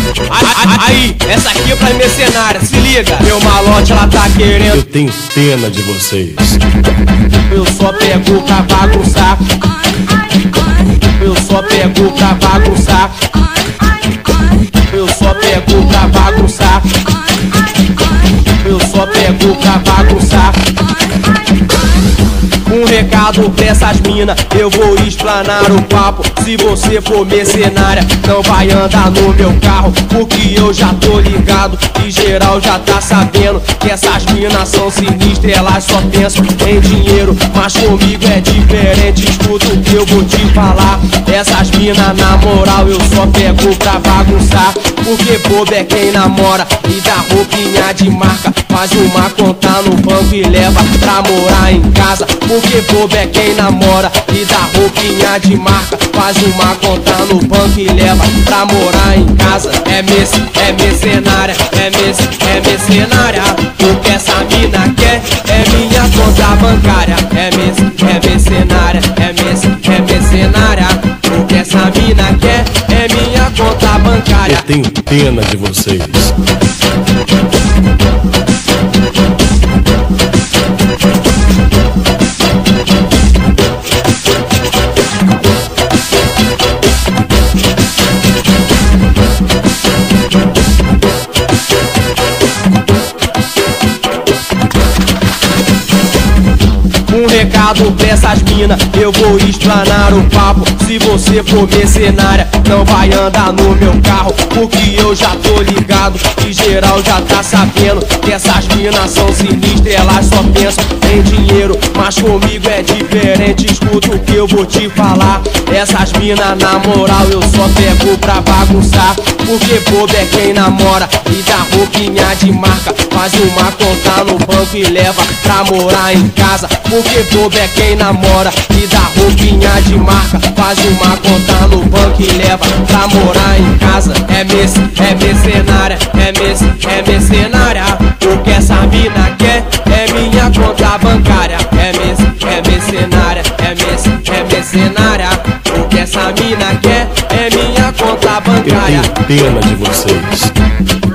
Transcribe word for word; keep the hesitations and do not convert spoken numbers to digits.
Aí, essa aqui é pra mercenária, se liga. Meu malote, ela tá querendo. Eu tenho pena de vocês. Eu só pego pra bagunçar. Eu só pego pra bagunçar. Eu só pego pra bagunçar. Eu só pego pra bagunçar. Um recado pra essas mina, eu vou explanar o papo. Se você for mercenária, não vai andar no meu carro, porque eu já tô ligado e geral já tá sabendo que essas minas são sinistras, elas só pensam em dinheiro. Mas comigo é diferente, escuta o que eu vou te falar. Essas minas, na moral, eu só pego pra bagunçar, porque bobo é quem namora e dá roupinha de marca, faz uma conta no banco e leva pra morar em casa. Porque bobo é quem namora e dá roupinha de marca, faz uma conta no banco e leva pra morar em casa. É messe, é mercenária, é messe, é mercenária. O que essa mina quer é minha conta bancária. É messe, é mercenária, é messe, é mercenária. O que essa mina quer é minha conta bancária. Eu tenho pena de vocês. Um recado pra essas mina, eu vou explanar o papo. Se você for mercenária, não vai andar no meu carro, porque eu já tô ligado e geral já tá sabendo que essas minas são sinistras, elas só pensam em dinheiro. Mas comigo é diferente, escuta o que eu vou te falar. Essas minas, na moral, eu só pego pra bagunçar, porque bobo é quem namora e dá roupinha de marca, faz uma conta no banco e leva pra morar em casa. Porque bobo é quem namora e dá roupinha de marca, faz uma conta no banco e leva pra morar em casa. É messe, é mercenária, é messe, é mercenária. O que essa mina quer é minha conta bancária. É messe, é mercenária, é messe, é mercenária. O que essa mina quer é minha conta bancária. Eu tenho pena de vocês.